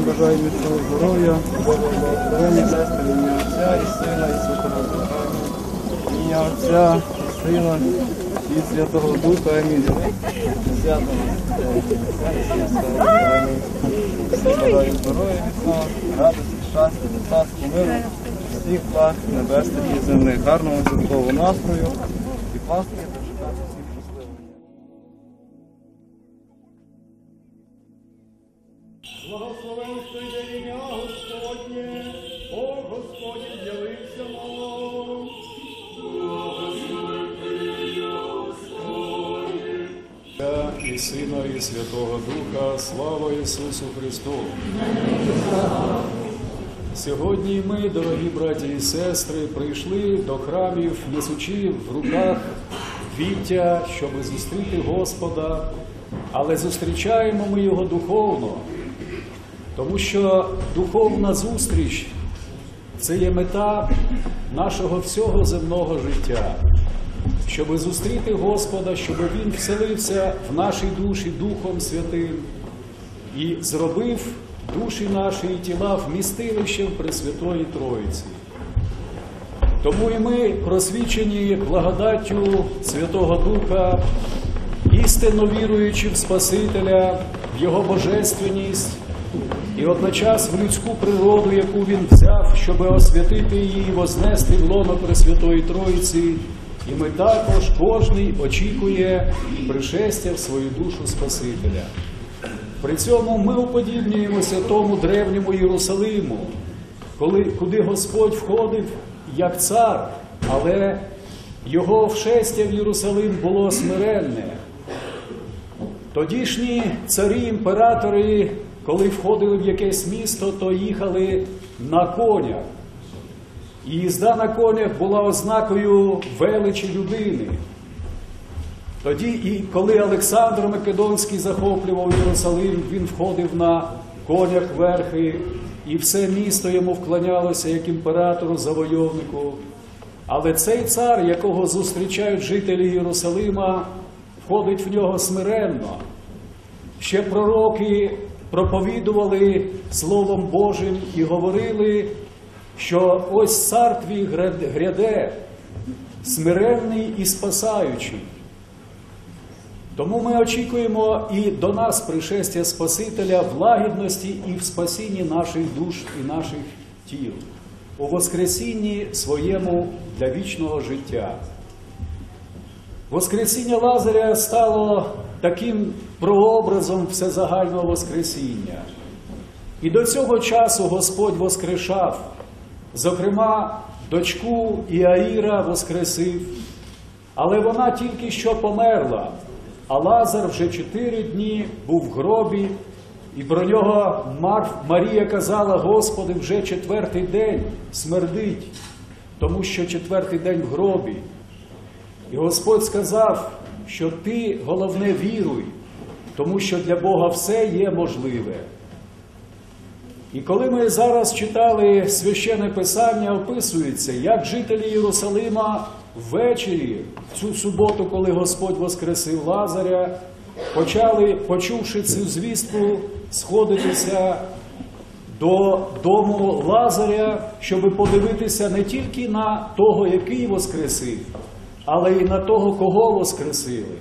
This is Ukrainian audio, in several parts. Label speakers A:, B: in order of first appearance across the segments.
A: Всім бажаю міцного здоров'я, благословення сестри, в ім'я Отця і Сина, і Святого Духа. В ім'я Отця і Сина, і Святого Духа. Амінь. Свято Амінь. Всім бажаю здоров'я міцного, радості, щастя, царського миру, всіх благ небесних і земних, гарного святкового настрою і Пасхи дочекати всіх щасливих.
B: Благословен хто йде ім'я Господнє, Бог Господній з'явився нам. Благословен ім'я Господнє. І Сина, і Святого Духа, слава Ісусу Христу. Сьогодні ми, дорогі браті і сестри, прийшли до храмів, несучи в руках віття, щоб зустріти Господа, але зустрічаємо ми Його духовно, тому що духовна зустріч – це є мета нашого всього земного життя, щоб зустріти Господа, щоб Він вселився в наші душі Духом Святим і зробив душі наші і тіла вмістилищем Пресвятої Троїці. Тому і ми, просвічені благодаттю Святого Духа, істинно віруючи в Спасителя, в Його божественність і одночас в людську природу, яку Він взяв, щоб освятити її і вознести в лоно Пресвятої Троїці, і ми також, кожний очікує пришестя в свою душу Спасителя. При цьому ми уподібнюємося тому древньому Єрусалиму, куди Господь входив як цар, але Його вшестя в Єрусалим було смиренне. Тодішні царі, імператори, коли входили в якесь місто, то їхали на конях. І їзда на конях була ознакою величі людини. Тоді, і коли Олександр Македонський захоплював Єрусалим, він входив на конях верхи, і все місто йому вклонялося як імператору-завойовнику. Але цей цар, якого зустрічають жителі Єрусалима, входить в нього смиренно. Ще пророки проповідували Словом Божим і говорили, що ось цар твій гряде, смиренний і спасаючий. Тому ми очікуємо і до нас пришестя Спасителя в лагідності і в спасінні наших душ і наших тіл, у воскресінні своєму для вічного життя. Воскресіння Лазаря стало таким прообразом всезагального воскресіння. І до цього часу Господь воскрешав, зокрема, дочку Іаїра воскресив, але вона тільки що померла, а Лазар вже 4 дні був в гробі, і про нього Марія казала: Господи, вже 4-й день смердить, тому що 4-й день в гробі. І Господь сказав, що ти, головне, віруй, тому що для Бога все є можливе. І коли ми зараз читали Священне Писання, описується, як жителі Єрусалима ввечері, в цю суботу, коли Господь воскресив Лазаря, почали, почувши цю звістку, сходитися до дому Лазаря, щоб подивитися не тільки на того, який воскресив, але й на того, кого воскресили.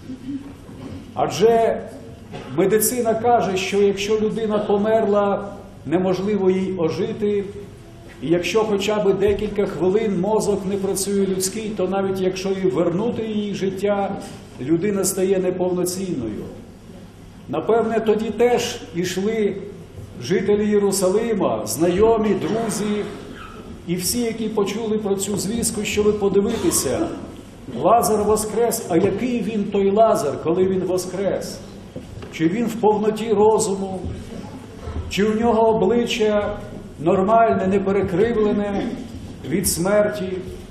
B: Адже медицина каже, що якщо людина померла, неможливо їй ожити, і якщо хоча б декілька хвилин мозок не працює людський, то навіть якщо і вернути її життя, людина стає неповноцінною. Напевне, тоді теж ішли жителі Єрусалима, знайомі, друзі, і всі, які почули про цю звістку, щоб подивитися: Лазар воскрес, а який він той Лазар, коли він воскрес? Чи він в повноті розуму? Чи у нього обличчя нормальне, не перекривлене від смерті?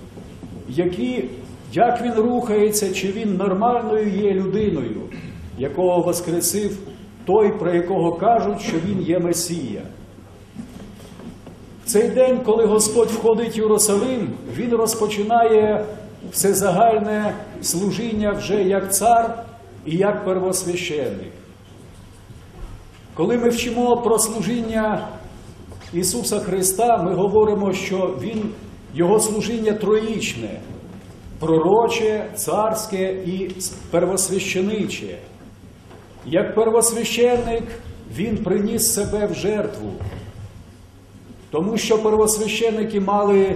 B: Як він рухається, чи він нормальною є людиною, якого воскресив той, про якого кажуть, що він є Месія? В цей день, коли Господь входить в Єрусалим, він розпочинає всезагальне служіння вже як цар і як первосвященник. Коли ми вчимо про служіння Ісуса Христа, ми говоримо, що Його служіння троїчне – пророче, царське і первосвящениче. Як первосвященник Він приніс себе в жертву, тому що первосвященники мали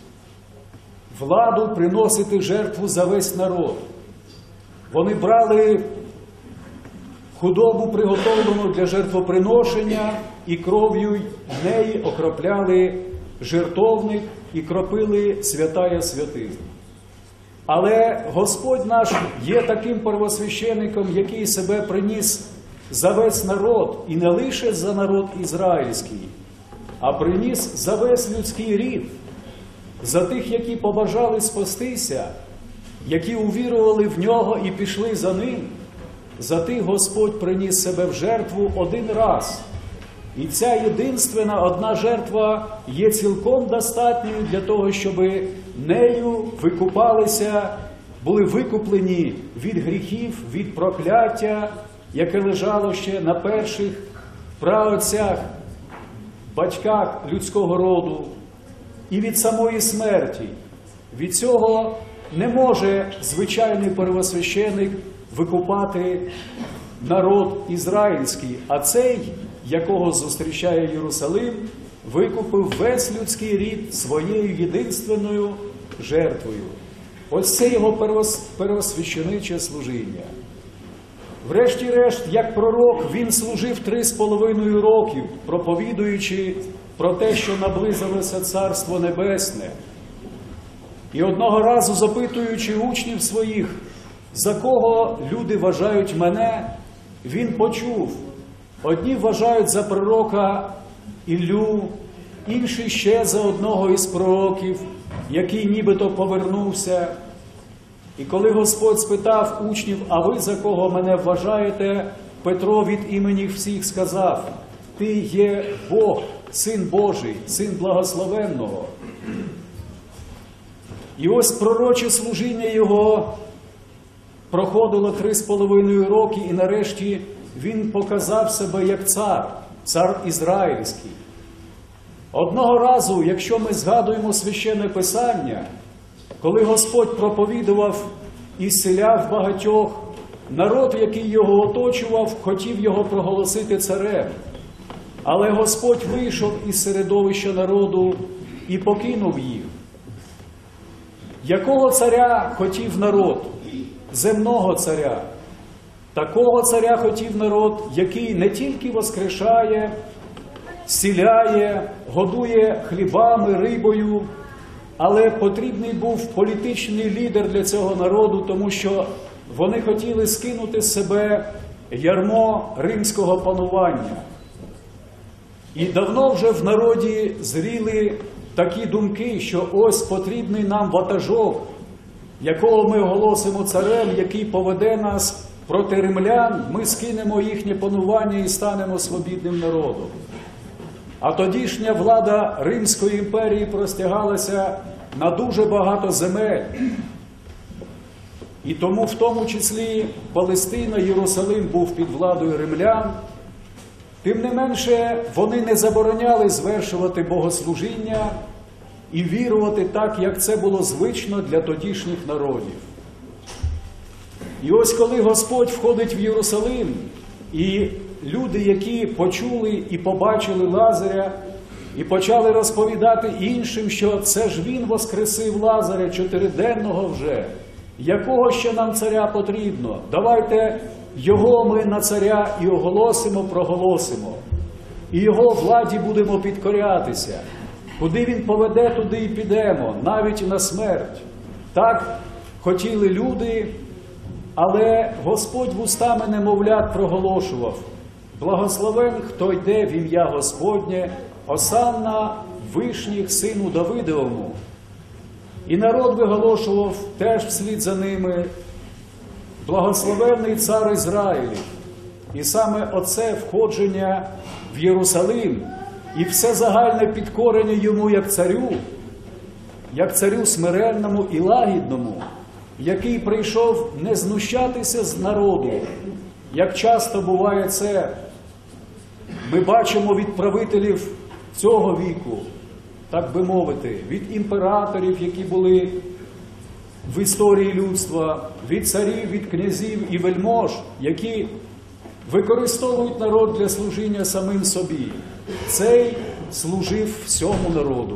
B: владу приносити жертву за весь народ. Вони брали худобу, приготовлену для жертвоприношення, і кров'ю неї окропляли жертовник і кропили святая святих. Але Господь наш є таким первосвященником, який себе приніс за весь народ, і не лише за народ ізраїльський, а приніс за весь людський рід, за тих, які побажали спастися, які увірували в Нього і пішли за Ним. За тих Господь приніс себе в жертву один раз. І ця єдинственна одна жертва є цілком достатньою для того, щоб нею викупалися, були викуплені від гріхів, від прокляття, яке лежало ще на перших праотцях, батьках людського роду, і від самої смерті. Від цього не може звичайний первосвященик викупати народ ізраїльський, а цей, якого зустрічає Єрусалим, викупив весь людський рід своєю єдинственною жертвою. Ось це його первосвящениче служіння. Врешті-решт, як пророк, він служив 3,5 роки, проповідуючи про те, що наблизилося Царство Небесне. І одного разу, запитуючи учнів своїх, за кого люди вважають мене, він почув: одні вважають за пророка Іллю, інші ще за одного із пророків, який нібито повернувся. І коли Господь спитав учнів: а ви за кого мене вважаєте? Петро від імені всіх сказав: ти є Бог, Син Божий, Син Благословенного. І ось пророче служіння його проходило 3,5 роки, і нарешті він показав себе як цар ізраїльський. Одного разу, якщо ми згадуємо Священне Писання, коли Господь проповідував і зціляв багатьох, народ, який його оточував, хотів його проголосити царем. Але Господь вийшов із середовища народу і покинув їх. Якого царя хотів народ? Земного царя. Такого царя хотів народ, який не тільки воскрешає, зціляє, годує хлібами, рибою, але потрібний був політичний лідер для цього народу, тому що вони хотіли скинути з себе ярмо римського панування. І давно вже в народі зріли такі думки, що ось потрібний нам ватажок, якого ми оголосимо царем, який поведе нас проти римлян, ми скинемо їхнє панування і станемо свобідним народом. А тодішня влада Римської імперії простягалася на дуже багато земель. І тому в тому числі Палестина, Єрусалим був під владою римлян. Тим не менше, вони не забороняли звершувати богослужіння і вірувати так, як це було звично для тодішніх народів. І ось коли Господь входить в Єрусалим, і люди, які почули і побачили Лазаря, і почали розповідати іншим, що це ж він воскресив Лазаря 4-денного вже, якого ще нам царя потрібно? Давайте його ми на царя і оголосимо, проголосимо. І його владі будемо підкорятися. Куди він поведе, туди і підемо, навіть на смерть. Так хотіли люди, але Господь вустами немовлят проголошував: благословен, хто йде в ім'я Господнє, осанна вишніх сину Давидовому. І народ виголошував теж вслід за ними: благословенний цар Ізраїлів. І саме оце входження в Єрусалим і все загальне підкорення йому як царю смиренному і лагідному, який прийшов не знущатися з народу, як часто буває це ми бачимо від правителів цього віку, так би мовити, від імператорів, які були в історії людства, від царів, від князів і вельмож, які використовують народ для служіння самим собі. Цей служив всьому народу.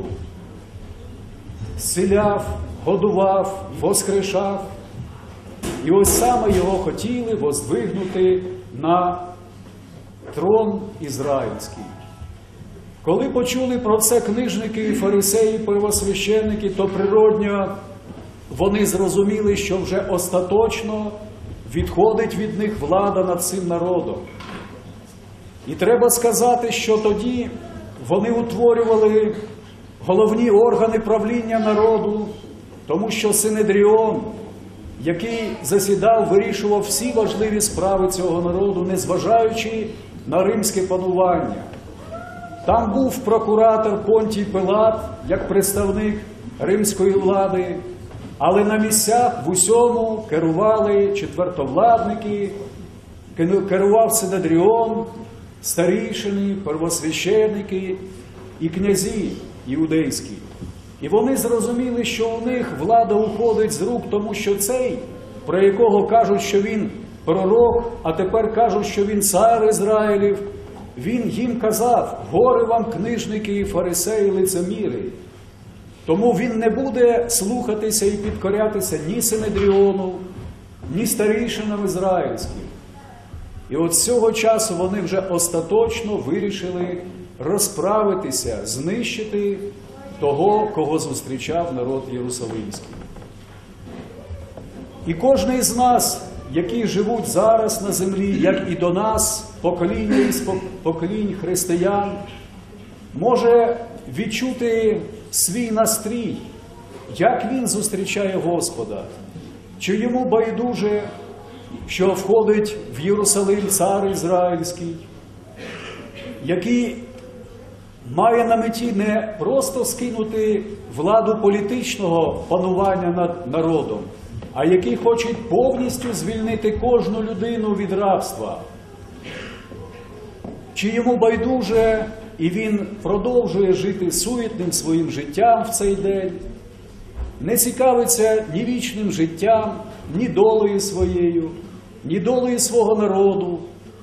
B: Зціляв, годував, воскрешав. І ось саме його хотіли воздвигнути на трон ізраїльський. Коли почули про це книжники, фарисеї, первосвященники, то природньо вони зрозуміли, що вже остаточно відходить від них влада над цим народом. І треба сказати, що тоді вони утворювали головні органи правління народу, тому що Синедріон, який засідав, вирішував всі важливі справи цього народу, незважаючи на римське панування. Там був прокуратор Понтій Пилат, як представник римської влади, але на місцях в усьому керували четвертовладники, керував Синедріон, старішини, первосвященники і князі іудейські. І вони зрозуміли, що у них влада уходить з рук, тому що цей, про якого кажуть, що він пророк, а тепер кажуть, що він цар Ізраїлів, він їм казав: горе вам, книжники і фарисеї, лицеміри. Тому він не буде слухатися і підкорятися ні Синедріону, ні старішинам ізраїльським. І от з цього часу вони вже остаточно вирішили розправитися, знищити того, кого зустрічав народ Єрусалимський. І кожен із нас, які живуть зараз на землі, як і до нас, покоління із поколінь християн, може відчути свій настрій, як він зустрічає Господа, чи йому байдуже, що входить в Єрусалим цар Ізраїльський, який має на меті не просто скинути владу політичного панування над народом, а який хоче повністю звільнити кожну людину від рабства. Чи йому байдуже, і він продовжує жити суетним своїм життям в цей день, не цікавиться ні вічним життям, ні долею своєю, ні долею свого народу.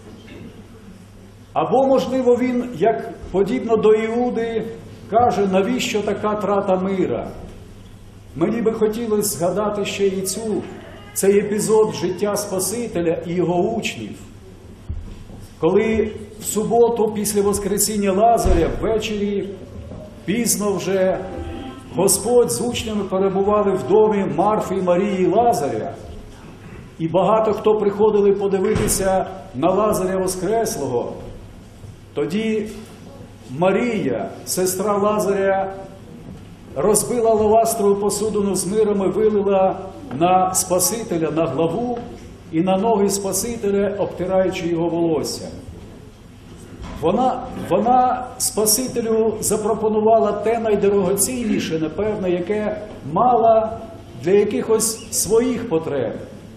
B: Або, можливо, він, як подібно до Іуди, каже: навіщо така трата мира? Мені би хотілося згадати ще і цей епізод життя Спасителя і його учнів. Коли в суботу після Воскресіння Лазаря ввечері, пізно вже, Господь з учнями перебували в домі Марфи, Марії і Лазаря, і багато хто приходили подивитися на Лазаря Воскреслого, тоді Марія, сестра Лазаря, розбила алавастрову посудину з миром і вилила на Спасителя, на главу і на ноги Спасителя, обтираючи його волосся. Вона Спасителю запропонувала те найдорогоцінніше, напевно, яке мала для якихось своїх потреб.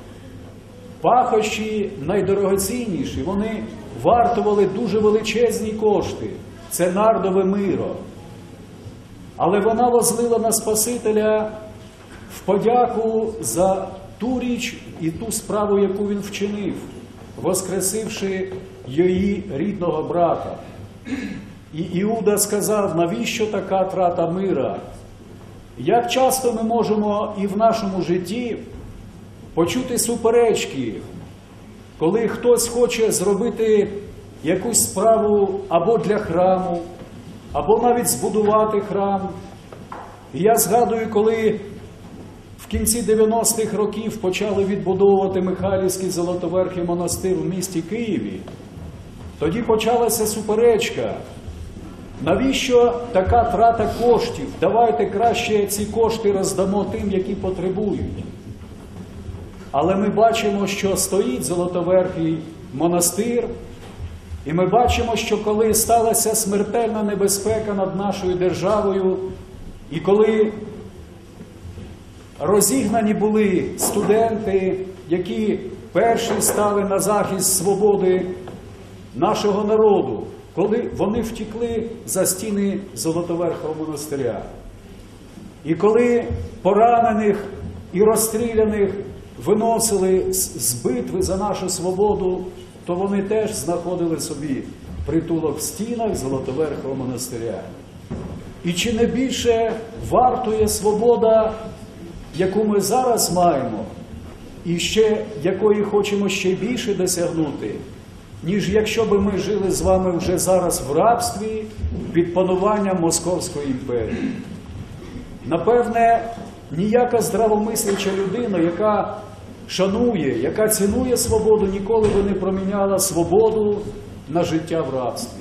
B: Пахощі найдорогоцінніші, вони вартували дуже величезні кошти. Це нардове миро. Але вона возлила на Спасителя в подяку за ту річ і ту справу, яку він вчинив, воскресивши її рідного брата. І Іуда сказав: навіщо така трата мира? Як часто ми можемо і в нашому житті почути суперечки, коли хтось хоче зробити якусь справу або для храму, або навіть збудувати храм. І я згадую, коли в кінці 90-х років почали відбудовувати Михайлівський Золотоверхий монастир в місті Києві, тоді почалася суперечка. Навіщо така трата коштів? Давайте краще ці кошти роздамо тим, які потребують. Але ми бачимо, що стоїть Золотоверхий монастир, і ми бачимо, що коли сталася смертельна небезпека над нашою державою, і коли розігнані були студенти, які перші стали на захист свободи нашого народу, коли вони втекли за стіни Золотоверхого монастиря. І коли поранених і розстріляних виносили з битви за нашу свободу, то вони теж знаходили собі притулок в стінах Золотоверхого монастиря. І чи не більше вартує свобода, яку ми зараз маємо, і ще якої хочемо ще більше досягнути, ніж якщо б ми жили з вами вже зараз в рабстві під пануванням Московської імперії? Напевне, ніяка здравомисляча людина, яка шанує, яка цінує свободу, ніколи би не проміняла свободу на життя в рабстві.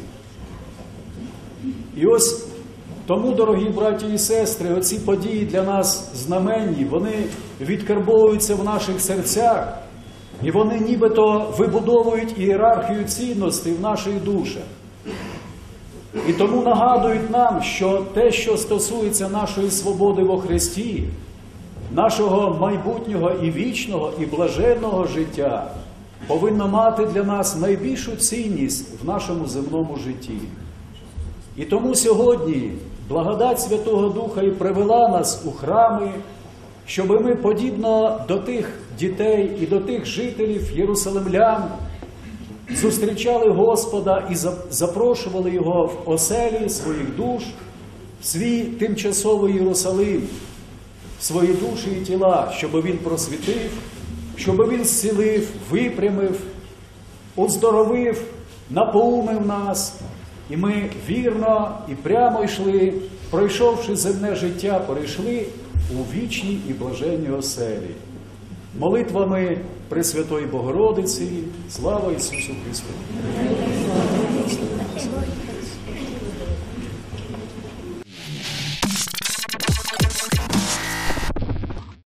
B: І ось тому, дорогі браті і сестри, оці події для нас знаменні, вони відкарбовуються в наших серцях, і вони нібито вибудовують ієрархію цінностей в наших душах. І тому нагадують нам, що те, що стосується нашої свободи во Христі, нашого майбутнього і вічного, і блаженного життя, повинно мати для нас найбільшу цінність в нашому земному житті. І тому сьогодні благодать Святого Духа і привела нас у храми, щоб ми, подібно до тих дітей і до тих жителів єрусалимлян, зустрічали Господа і запрошували Його в оселі своїх душ, в свій тимчасовий Єрусалим, в свої душі і тіла, щоб Він просвітив, щоб Він зцілив, випрямив, оздоровив, напоумив нас, і ми вірно і прямо йшли, пройшовши земне життя, перейшли у вічні і блаженні оселі. Молитвами Пресвятої Богородиці, слава Ісусу Христу!